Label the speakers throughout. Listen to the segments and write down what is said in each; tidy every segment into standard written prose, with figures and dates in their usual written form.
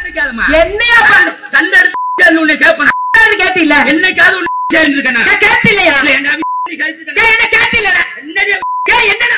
Speaker 1: எடுக்காதமா.
Speaker 2: என்னையா
Speaker 1: சண்டை எடுத்து உன்னை கேட்பேன்.
Speaker 2: கேட்டில்ல?
Speaker 1: என்னைக்காவது உன்னை இருக்கேன்
Speaker 2: கேட்டில்லையா?
Speaker 1: என்ன கேட்டில்ல? என்னடா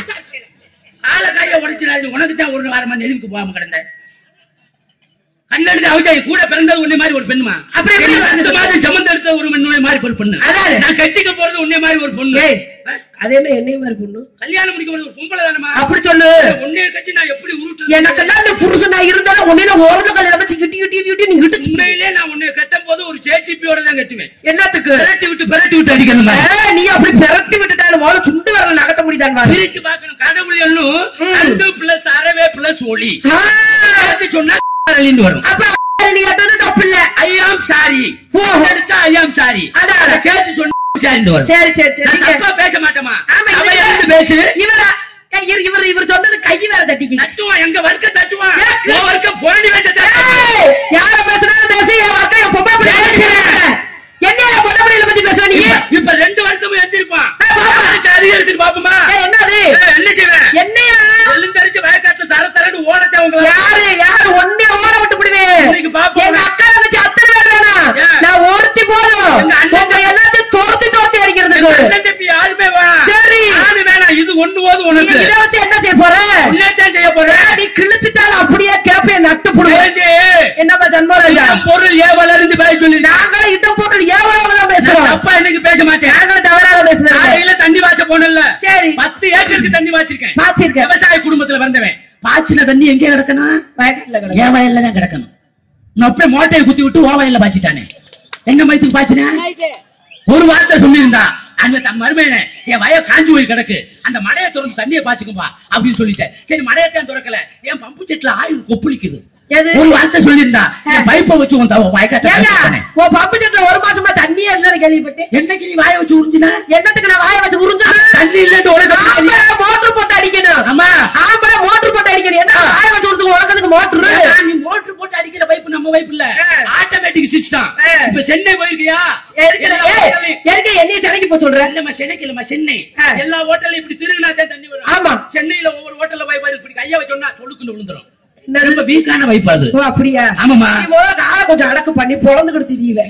Speaker 1: ஆள கைய உடைச்சிடாது. உனக்கு தான் ஒரு வாரமா நெருப்புக்கு போகாம கிடந்த கண்ணெடுத்து அவச்சா கூட பிறந்தது உன்னை மாதிரி ஒரு பெண்ணுமா? அப்படி சமந்த எடுத்தது ஒரு உன்னை மாதிரி ஒரு பொண்ணு. அதான் நான் கட்டிக்க போறது உன்னை மாதிரி ஒரு பொண்ணு.
Speaker 2: அது என்ன என்னைய மாதிரி பொண்ணு?
Speaker 1: கல்யாணம் முடிக்க ஒரு பொம்பளை தானமா?
Speaker 2: அப்படி சொல்லு.
Speaker 1: உன்னைய கட்டி நான் எப்படி உருட்டு?
Speaker 2: எனக்கு தான் புருஷனா இருந்தாலும் உன்னைய ஓரத கல்யாணம் வச்சு கிட்டி கிட்டி கிட்டி நீ கிட்டு.
Speaker 1: உண்மையிலே நான் உன்னைய கட்டும் போது ஒரு ஜேசிபியோட தான் கட்டுவேன்.
Speaker 2: என்னத்துக்கு?
Speaker 1: பெரட்டி விட்டு அடிக்கணும்.
Speaker 2: நீ அப்படி பெரட்டி விட்டுட்டாலும் போல சுண்டு வரல நகட்ட முடியுதான்
Speaker 1: பிரிச்சு பார்க்கணும். கடவுள் எண்ணும் 2 பிளஸ் அறவே பிளஸ் ஒளி சொன்னா வரும். அப்ப
Speaker 2: நீ கேட்டது தப்பு இல்ல.
Speaker 1: ஐயாம் சாரி எடுத்தா ஐயாம் சாரி அதான் சேர்த்து சொன்ன
Speaker 2: சரி சரி சரி
Speaker 1: தப்பா பேச மாட்டோமா? பேசு.
Speaker 2: இவர் சொன்னது கை வேற தட்டிக்கு
Speaker 1: தட்டுவான். எங்க வர்க்க தட்டுவான். வர்க்க புரண்டி வச்ச
Speaker 2: யார பேசுறாங்க பேசி என் வர்க்க பொம்பை என்ன பொம்பளையில பத்தி பேசுற நீ?
Speaker 1: இப்ப 2 வர்க்கமும் எடுத்திருப்பான். அதிகரிச்சு பாப்போமா?
Speaker 2: என்னது?
Speaker 1: என்ன செய்வேன்?
Speaker 2: என்னையா
Speaker 1: எழுந்தரிச்சு வயக்காட்டுல தர தரன்னு ஓடத்தை உங்க
Speaker 2: யாரு ஒன்னே ஓட விட்டு விடுவேன். எங்க அக்கா வச்சு அத்தனை பேர் வேணாம். நான் ஒருத்தி போதும். உங்க எல்லாத்தையும் துரத்தி துரத்தி அடிக்கிறதுக்கு
Speaker 1: யாருமே வேணாம்.
Speaker 2: சரி
Speaker 1: யாரு வேணாம். இது ஒண்ணு போதும். உனக்கு
Speaker 2: இதை வச்சு என்ன செய்ய போற?
Speaker 1: என்னத்தான் செய்ய போற?
Speaker 2: நீ கிழிச்சுட்டாலும் அப்படியே கேப்பைய நட்டு போடுவேன். என்னப்பா ஜன்மராஜா
Speaker 1: பொருள் ஏவல இருந்து பேச சொல்லி
Speaker 2: நாங்களும் இட்ட பொருள் ஏவலாம் பேசுறோம்.
Speaker 1: அப்பா இன்னைக்கு பேச மாட்டேன்.
Speaker 2: நாங்களும் தவறாக பேசுறேன்.
Speaker 1: காலையில தண்ணி வாய்ச்ச போனல. சரி 10 ஏக்கருக்கு தண்ணி வாய்ச்சிருக்கேன். விவசாய குடும்பத்துல வந்தவன். பாய்ச்சின தண்ணி எங்கே கிடக்கணும்? வயக்காட்டுல கிடக்கணும். என் வயல்ல தான் கிடக்கணும். நான் அப்படியே மோட்டையை குத்தி விட்டு ஓ வயல்ல பாய்ச்சிட்டானே. என்ன மயத்துக்கு பாய்ச்சினேன்? ஒரு வார்த்தை சொல்லியிருந்தா அங்க தன் மருமையில என் வய காஞ்சி போய் கிடக்கு. அந்த மடையை திறந்து தண்ணியை பாய்ச்சிக்கும்பா அப்படின்னு சொல்லிட்டேன். சரி மடையத்தான் திறக்கல. என் பம்பு செட்டுல ஆயில் கொப்பளிக்குது. ஒரு வார்த்தை சொல்லியிருந்தா பைப்பை வச்சு
Speaker 2: பம்பு செட்டுல 1 மாசமா தண்ணியே இல்லன்னு கேள்விப்பட்டேன்.
Speaker 1: என்னைக்கு நீ வாய வச்சு உறிஞ்சினா?
Speaker 2: என்னத்துக்கு நான் வாய வச்சு உறிஞ்சா?
Speaker 1: தண்ணி இல்லன்னு
Speaker 2: மோட்டர் போட்டு அடிக்கணும்.
Speaker 1: ஆமா
Speaker 2: மோட்டர் போட்டு அடிக்கணும். என்ன வாய வச்சு உறிஞ்சு உனக்கு மோட்டர்?
Speaker 1: நீ மோட்டர் போட்டு அடிக்கிற பைப்பு நம்ம பைப்பு இல்ல, ஆட்டோமேட்டிக் சிஸ்டம். இப்ப சென்னை போயிருக்கியா?
Speaker 2: என்னைய சென்னைக்கு போய் சொல்றேன்.
Speaker 1: சென்னைக்கு இல்லமா சென்னை. எல்லா ஹோட்டல்ல இப்படி திருவிழா தான் தண்ணி வரும்.
Speaker 2: ஆமா
Speaker 1: சென்னையில ஒவ்வொரு ஹோட்டல்ல போய் பாரு. இப்படி கையா வச்சோம்னா சொலுக்குன்னு விழுந்துரும். ரொம்ப வீக்கான வைப்பு அது.
Speaker 2: அப்படியா?
Speaker 1: ஆமாமா.
Speaker 2: காலை கொஞ்சம் அடக்கு பண்ணி பொழந்துக்கிட்டு திரியுவேன்.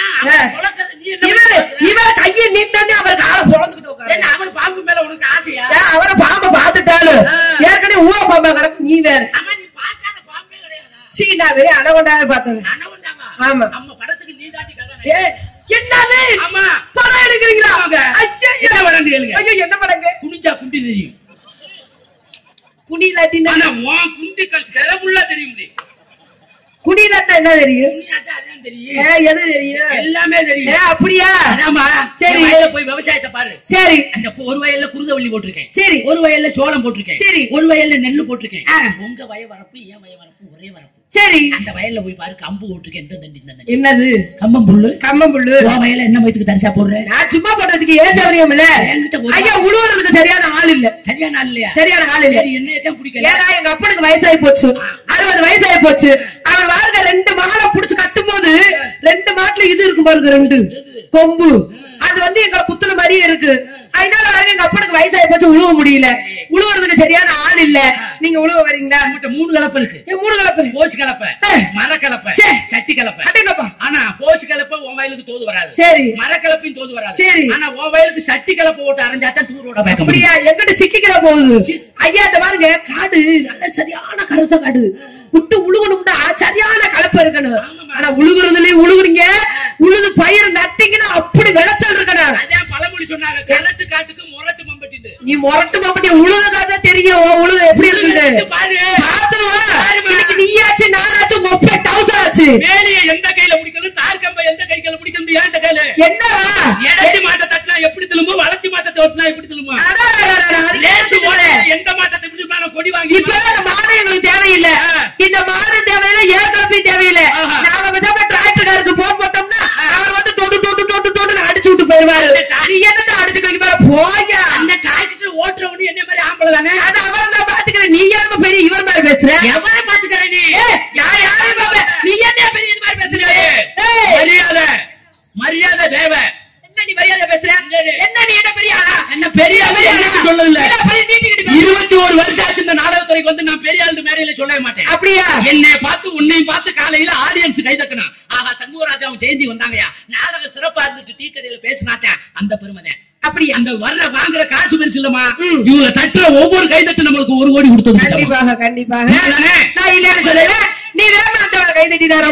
Speaker 2: இவர் கையை நீட்டானே அவர் காலை பொழந்துக்கிட்டு உட்காரு.
Speaker 1: அவர் பாம்பு மேல உனக்கு ஆசையா?
Speaker 2: அவரை பாம்பை பார்த்துட்டாலும் ஏற்கனவே ஊழ பாம்பா கிடக்கு. நீ வேற
Speaker 1: நீ பார்க்காத பாம்பே கிடையாதா?
Speaker 2: சீ நான் வெறும் அனகொண்டாவே பார்த்தேன்.
Speaker 1: அனகொண்டாவா?
Speaker 2: ஆமா.
Speaker 1: நம்ம படத்துக்கு நீ தாண்டி கதை.
Speaker 2: என்னது?
Speaker 1: ஆமா
Speaker 2: படம் எடுக்கிறீங்களா?
Speaker 1: என்ன படம் கேளுங்க.
Speaker 2: ஐயோ என்ன படங்க?
Speaker 1: குனிஞ்சா குண்டி தெரியும்.
Speaker 2: குனிலாட்டினா
Speaker 1: குண்டிகள் கிளம்புள்ள தெரியும்.
Speaker 2: குனிலாட்டா என்ன தெரியும்?
Speaker 1: தெரியும்.
Speaker 2: எது தெரியும்?
Speaker 1: எல்லாமே தெரியும்.
Speaker 2: அப்படியா?
Speaker 1: ஆமா.
Speaker 2: சரி
Speaker 1: போய் விவசாயத்தை பாரு.
Speaker 2: சரி
Speaker 1: அந்த ஒரு வயல்ல குருதவள்ளி போட்டிருக்கேன்.
Speaker 2: சரி
Speaker 1: ஒரு வயல்ல சோளம் போட்டிருக்கேன். சரி ஒரு வயல்ல நெல்லு போட்டிருக்கேன். உங்க வய வரப்பு என் வய வரப்பு ஒரே வரப்பு. சரி அந்த வயல்ல போய் பாரு. கம்பு போட்டிருக்கேன். எந்த தண்டி இந்த தண்டி
Speaker 2: என்னது?
Speaker 1: கம்பம்புல்லு.
Speaker 2: கம்பம்புல்லு
Speaker 1: வயல்ல என்ன வயத்துக்கு தரிசா போடுறேன்?
Speaker 2: நான் சும்மா போட்டு வச்சுக்க ஏன் சௌரியம் இல்ல. ஐயா உழுவுறதுக்கு சரியான ஆள் இல்ல.
Speaker 1: சரியான ஆள் இல்லையா?
Speaker 2: சரியான ஆள் இல்ல.
Speaker 1: என்ன பிடிக்கல.
Speaker 2: ஏன்னா எங்க அப்பனுக்கு வயசாகி போச்சு. 60 வயசாகி போச்சு. அவன் வாழ்க்கை 2 மாடை புடிச்சு கட்டும் போது 2 மாட்டுல இது இருக்கு பாருங்க. 2 கொம்பு. அது எங்களை குத்துன மாதிரியே இருக்கு. அதனால எங்க அப்பனுக்கு வயசாகி போச்சு. உழுவ முடியல. உழுவுறதுக்கு சரியான ஆள் இல்ல. நீங்க உழுவ வரீங்களா?
Speaker 1: 3 கலப்பை இருக்கு.
Speaker 2: 3 கலப்பை.
Speaker 1: போச்சு கலப்பை, மரக்கலப்பை, சட்டி கலப்பை. ஆனா போச்சு கலப்பை உன் வயலுக்கு தோது வராது. சரி மரக்கலப்பையும் தோது வராது. சரி ஆனா உன் வயலுக்கு சட்டி கலப்பை ஓட்டு அரைஞ்சாத்தான் தூரோட பார்க்க முடியும்.
Speaker 2: அப்படியா? எங்கிட்ட சிக்கிக்கிற போகுது. ஐயா இந்த பாருங்க காடு நல்ல சரியான கரச காடு. விட்டு உழுகணும்னா சரியான கலப்பை இருக்கணும். ஆனா உழுகுறதுலயும் உழுகுறீங்க. உழுது பயிர் நட்டிங்கன்னா அப்படி விளைச்சல் இருக்கணும்.
Speaker 1: அதான் பழமொழி சொன்னாங்க. கலட்டு காட்டுக்கு முரட்டு மம்பட்டிது.
Speaker 2: நீ முரட்டு மம்பட்டி உழுதுக்காக தெரியும். உழுது எப்படி இருக்குது
Speaker 1: பாரு.
Speaker 2: இன்னைக்கு நீயாச்சு நானாச்சு மொப்பை டவுசர் ஆச்சு.
Speaker 1: வேலையை எந்த கையில முடிக்கணும்? தார் கம்பை எந்த கையில முடிக்கணும்? ஏன்ட கையில
Speaker 2: என்னவா?
Speaker 1: எடத்தி மாட்டை தட்டினா எப்படி திரும்பும்? வளர்த்தி மாட்டை தட்டினா எப்படி திரும்பும்? எந்த மாட்டத்தை கொடி வாங்கி
Speaker 2: இப்ப இந்த மாடு எங்களுக்கு தேவையில்லை. இந்த மாடு தேவையில்லை. ஏற்கனவே தேவையில்லை. நாங்க பேசாம டிராக்டருக்கு போன் போட்டோம்னா அவர் டொட்டு டொட்டு டொட்டு டொட்டு அடிச்சு விட்டு போயிருவாரு. நீ என்னத்தை அடிச்சு போய
Speaker 1: அந்த டிராக்டர் ஓட்டுறவனு என்ன மாதிரி ஆம்பளை தானே?
Speaker 2: அது அவரை தான் பாத்துக்கிறேன். நீ யாருமே பெரிய இவர் மாதிரி பேசுற.
Speaker 1: எவரை பாத்துக்கிற நீ?
Speaker 2: யாரையும் பாப்ப. நீ என்ன பெரிய இது மாதிரி பேசுற?
Speaker 1: மரியாதை மரியாதை தேவ.
Speaker 2: என்ன நீ மரியாதை பேசுற? என்ன நீ என்ன பெரிய ஆளா?
Speaker 1: என்ன பெரிய சொல்லல.
Speaker 2: 21
Speaker 1: வருஷம் ஆச்சு இந்த நாடகத்தை துறைக்கு வந்து நான் பெரிய ஆளு மேடையில சொல்லவே மாட்டேன்.
Speaker 2: அப்படியா?
Speaker 1: என்னை பார்த்து உன்னையும் பார்த்து காலையில ஆடியன்ஸ் கை தட்டணும். ஆஹா சண்முகராஜாவும் ஜெயந்தி வந்தாங்கயா, நாடகம் சிறப்பா இருந்துட்டு டீ கடையில பேசினாத்தேன், அந்த பெருமைதான். அப்படி அந்த வர்ற வாங்குற காசு பெருசு இல்லமா, இவங்க தட்டுற ஒவ்வொரு கை தட்டு நம்மளுக்கு 1 கோடி கொடுத்தது.
Speaker 2: கண்டிப்பாக கண்டிப்பாக. நான் இல்லைன்னு சொல்லல, நீ வேற அந்த கை தட்டினாரு.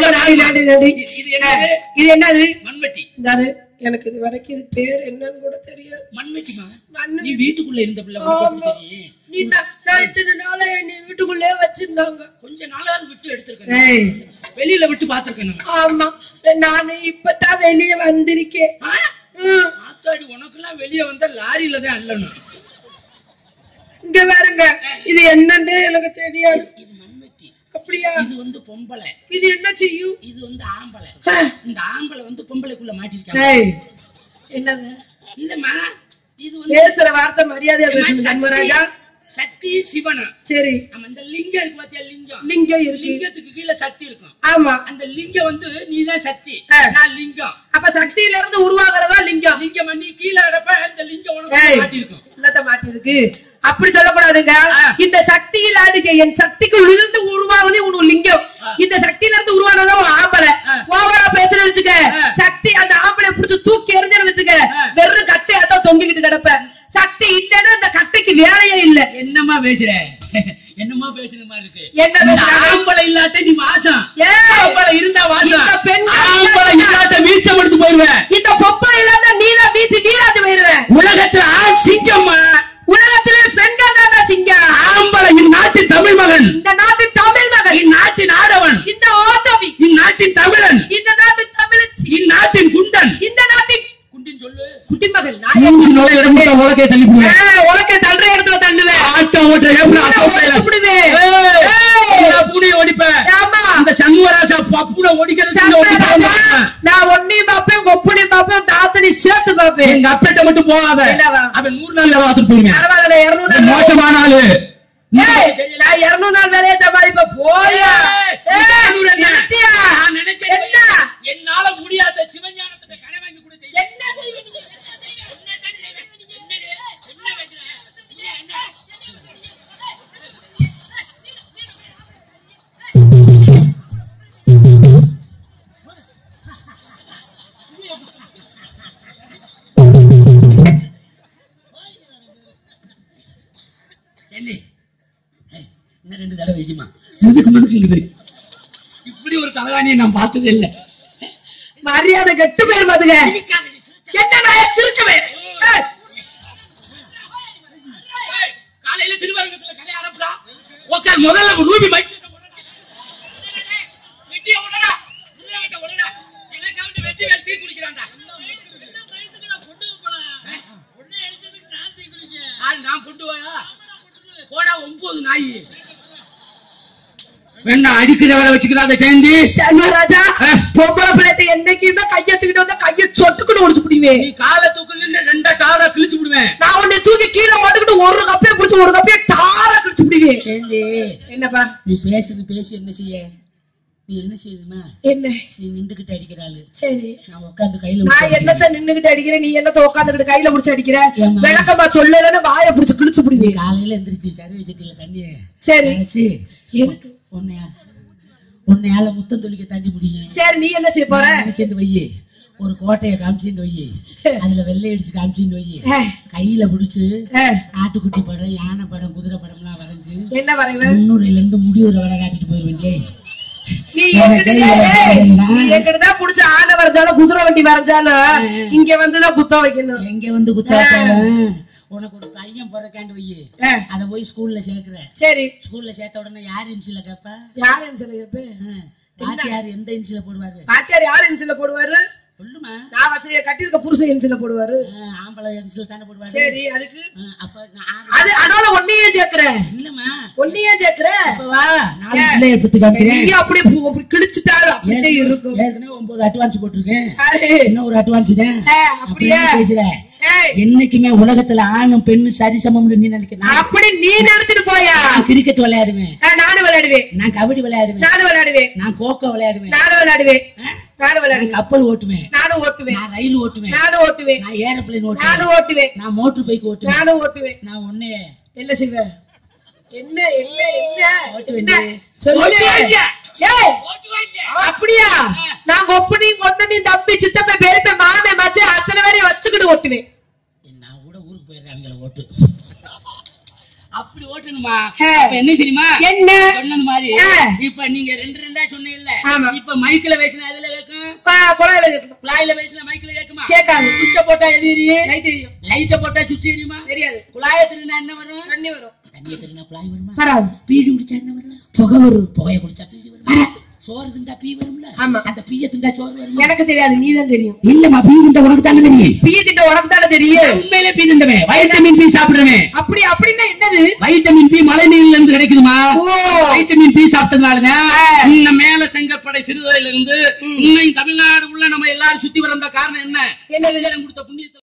Speaker 2: இது என்னது? மண்வெட்டி. எனக்கு இது வரைக்கும் இது பேர் என்னன்னு கூட தெரியாது. மண்வெட்டிமா? நீ வீட்டுக்குள்ள இருந்த பிள்ளை நீ இத்தனை நாளா நீ வீட்டுக்குள்ளே வச்சிருந்தாங்க. கொஞ்ச நாளா விட்டு எடுத்திருக்கேன், வெளியில விட்டு பாத்துருக்கேன். ஆமா, நானு இப்பதான் வெளியே வந்திருக்கேன். ஆத்தாடி, உனக்கெல்லாம் வெளியே வந்தா லாரியில தான் அல்லணும். இங்க பாருங்க, இது என்னன்னு எனக்கு தெரியாது. இது மண்வெட்டி. அப்படியா? இது வந்து பொம்பளை. இது என்ன செய்யும்? இது வந்து ஆம்பளை. இந்த ஆம்பளை வந்து பொம்பளைக்குள்ள மாட்டிருக்காங்க. என்னங்க? இல்லம்மா, இது வந்து பேசுற வார்த்தை மரியாதையா பேசுங்க சண்முகராஜா. சக்தி சிவனா? சரி. நம்ம இந்த லிங்கம் இருக்கு பாத்தியா? லிங்கம் இருக்கு. லிங்கத்துக்கு கீழே சக்தி இருக்கும். ஆமா, அந்த லிங்கம் வந்து நீதான் சக்தி, நான் லிங்கம். அப்ப சக்தியில இருந்து உருவாகிறதா லிங்கம். லிங்கம் நீ கீழே அடப்ப இந்த லிங்கம் உனக்கு மாட்டிருக்கும். இல்லத்த மாட்டிருக்கு. அப்படி சொல்லக்கூடாதுங்க. இந்த சக்தியில என் சக்திக்குள் இருந்து உருவாகுது உனக்கு லிங்கம். இந்த சக்தியில இருந்து உருவானதா ஒரு ஆம்பளை. ஓவரா பேசுன்னு வச்சுக்க, சக்தி அந்த ஆம்பளை புடிச்சு தூக்கி எறிஞ்சு வச்சுக்க, வெறும் கட்டையாத்தான் தொங்கிக்கிட்டு கிடப்ப. சக்தி இல்லன்னா அந்த கட்டைக்கு வேலையே இல்ல. என்னமா பேசுற? என்னமா பேசுற மாதிரி இருக்கு? என்ன ஆம்பளை இல்லாட்ட நீ வாசம், ஆம்பளை இருந்தா வாசம். இந்த பெண் ஆம்பளை இல்லாட்ட வீச்சம் எடுத்து போயிருவேன். இந்த பொம்பளை இல்லாட்ட நீதான் வீசி நீராட்டு போயிருவேன். உலகத்துல ஆண் சிங்கம்மா, உலகத்திலே பெண்கள் தான் சிங்கம். ஆம்பளை இந்நாட்டின் தமிழ் மகன், இந்த நாட்டின் தமிழ் மகன், இந்நாட்டின் ஆடவன், இந்த ஓட்டவி, இந்நாட்டின் தமிழன், இந்த நாட்டின் தமிழச்சி, இந்நாட்டின் குண்டன், இந்த நாட்டின் குண்டின் சொல்லு குட்டிமகன். உலகை தள்ளிவிடுவேன். உலகை தள்ளுற இடத்துல தள்ளுவேன். ஆட்டம் ஓட்ட விடுவேன். பூனையை ஓடிப்பேன். அந்த சண்முகராஜா பூனை ஓடிக்கிறது. நான் ஒன்னையும் பார்ப்பேன், கொப்புனையும் பார்ப்பேன், தாத்தனை சேர்த்து பார்ப்பேன். எங்க அப்பேட்ட மட்டும் போகாத, அவன் 100 நாள் வேலை பார்த்துட்டு போயிருவேன். பரவாயில்ல, 200 நாள் மோசமான ஆளு. நான் 200 நாள் வேலையை சம்பாதிப்ப போயா. என்னால முடியாத சிவஞானத்தை கடை வாங்கி கொடுத்து என்ன செய்வீங்க? இன்னும் 2 தடவை வைக்குமா? முதுக்குங்குது. இப்படி ஒரு தலகாணியை நான் பார்த்ததே இல்லை. மரியாதை கெட்டு பேர் பாத்துங்க. என்ன சிரிக்கவே காலையில திருவரங்கத்துல கடை ஆரம்பிடா. உட்கார், முதல்ல ரூபி மைக் வெட்டி குடிக்கிறான்டா. நான் பொட்டுவாயா போடா 9 நாய் வேணா அடிக்கிற வேலை வச்சுக்கிறாங்க. ஜெயந்தி சண்முகராஜா, பொம்பளை பிள்ளைட்ட என்னைக்குமே கையை தூக்கிட்டு வந்தா கையை சொட்டுக்குன்னு ஒடிச்சு பிடிவேன். நீ காலை தூக்கல 2 டாரா கிழிச்சு விடுவேன். நான் உன்னை தூக்கி கீழே ஓட்டுக்கிட்டு ஒரு கப்பையை பிடிச்சி ஒரு கப்பையை டாரா கிழிச்சு பிடிவேன். ஜெயந்தி என்னப்பா நீ பேசி என்ன செய்ய? நீ என்ன செய்யுமா? என்ன நீ நின்றுகிட்டு அடிக்கிறாள். சரி, நான் உட்காந்து கையில நான் என்னத்த நின்னுகிட்டு அடிக்கிறேன், நீ என்னத்த உட்காந்துக்கிட்டு கையில முடிச்சு அடிக்கிற? விளக்கமா சொல்லலன்னு வாயை பிடிச்சு கிழிச்சு பிடிவேன். காலையில எந்திரிச்சு சரி சட்டியில தண்ணி சரி எனக்கு உன்னையால முத்தம் தொழிக்க தண்ணி முடியும். சரி, நீ என்ன செய்ய போற? சேர்ந்து வையே, ஒரு கோட்டையை காமிச்சுட்டு வையே, அதுல வெள்ளை அடிச்சு காமிச்சுட்டு வையே, கையில பிடிச்சு ஆட்டுக்குட்டி படம், யானை படம், குதிரை படம் எல்லாம் வரைஞ்சு என்ன வரைவேன்? 300ல இருந்து முடிவுற வர காட்டிட்டு போயிருவேன். நீ எங்கிட்டதான் புடிச்ச ஆனை வரைஞ்சாலும் குதிரை வண்டி வரைஞ்சாலும் இங்க வந்துதான் குத்த வைக்கணும். எங்க வந்து குத்த வைக்கணும்? உனக்கு ஒரு பையன் பிறக்காண்டு வையே, அத போய் ஸ்கூல்ல சேர்க்கிற. சரி, ஸ்கூல்ல சேர்த்த உடனே யார் இன்சில கேப்ப? யார் இன்சில கேப்ப? பாத்தியார் எந்த இன்சில போடுவாரு? பாத்தியார் யார் இன்சில போடுவாரு? சொல்லுமா. நான் வச்சு கட்டிருக்க புருஷன் இன்சில போடுவாரு. ஆம்பளை இன்சில தானே போடுவாரு. சரி, அதுக்கு அப்ப அது அதோட ஒன்னையே சேர்க்கிற? இல்லம்மா, ஒன்னையே சேர்க்கிற. அப்ப வா, நான் பிள்ளைய பத்தி காமிக்கிறேன். நீ அப்படியே கிழிச்சிட்டாரு அப்படியே இருக்கும். ஏற்கனவே 9 அட்வான்ஸ் போட்டுருக்கேன், இன்னும் ஒரு அட்வான்ஸ் தான். அப்படியே பேசுற. என்னைக்குமே உலகத்துல ஆணும் பெண்ணும் சரிசமம்னு நீ நினைக்கிற? அப்படி நீ நினைச்சிட்டு போயா? கிரிக்கெட் விளையாடுவேன், நானும் விளையாடுவேன். நான் கபடி விளையாடுவேன், நானும் விளையாடுவேன். நான் கோக்கோ விளையாடுவேன், நானும் விளையாடுவேன். நானும் விளையாடுவேன். கப்பல் ஓட்டுவேன், நானும் ஓட்டுவேன். நான் ரயில் ஓட்டுவேன், நானும் ஓட்டுவேன். நான் ஏரோப்ளேன் ஓட்டுவேன், நானும் ஓட்டுவேன். நான் மோட்டர் பைக் ஓட்டுவேன், நானும் ஓட்டுவேன். நான் ஒண்ணே என்ன செய்வேன்? என்ன என்ன என்ன சொல்லு. அப்படியா? நான் கொப்பனையும் கொண்டனையும் தம்பி சித்தப்ப பெருப்ப மாமே மச்ச அத்தனை பேரையும் வச்சுக்கிட்டு ஓட்டுவேன்.
Speaker 1: நான் கூட ஊருக்கு போயிடுறேன் அவங்கள ஓட்டு. அப்படி ஓட்டணுமா? என்ன தெரியுமா? என்ன சொன்னது மாதிரி இப்ப நீங்க ரெண்டா சொன்னீங்கல்ல, இப்ப மைக்ல பேசினா எதுல கேட்கும்?
Speaker 2: குழாயில கேட்கும்.
Speaker 1: குழாயில பேசினா மைக்ல கேட்குமா?
Speaker 2: கேட்காது.
Speaker 1: சுவிட்ச போட்டா எது எரியும்?
Speaker 2: லைட் எரியும்.
Speaker 1: லைட்ட போட்டா சுவிட்ச் எரியுமா?
Speaker 2: தெரியாது.
Speaker 1: குழாய திருநா என்ன வரும்?
Speaker 2: தண்ணி வரும்.
Speaker 1: தண்ணியை திருநா குழாய் வருமா?
Speaker 2: வராது.
Speaker 1: பீடி குடிச்சா என்ன வரும்?
Speaker 2: புகை வரும்.
Speaker 1: புகைய குடிச்சா பீடி வரும். சோறு திண்டா பீ வரும்ல?
Speaker 2: ஆமா.
Speaker 1: அந்த பீய திண்டா சோறு வரும்.
Speaker 2: எனக்கு தெரியாது, நீதான் தெரியும்.
Speaker 1: இல்லம்மா, பீ திண்டா உனக்கு தானே தெரியும்.
Speaker 2: பீ திண்ட உனக்கு தானே தெரியும்.
Speaker 1: உண்மையிலே பீ திண்டவேன், வைட்டமின் பி சாப்பிடுறேன்.
Speaker 2: அப்படி அப்படின்னா என்னது?
Speaker 1: வைட்டமின் பி மழை நீர்ல இருந்து கிடைக்குதுமா? வைட்டமின் பி சாப்பிட்டதுனாலதான் இந்த மேல செங்கற்படை சிறுதையில இருந்து இன்னும் தமிழ்நாடு உள்ள நம்ம எல்லாரும் சுத்தி வர காரணம் என்ன? கொடுத்த புண்ணியத்தை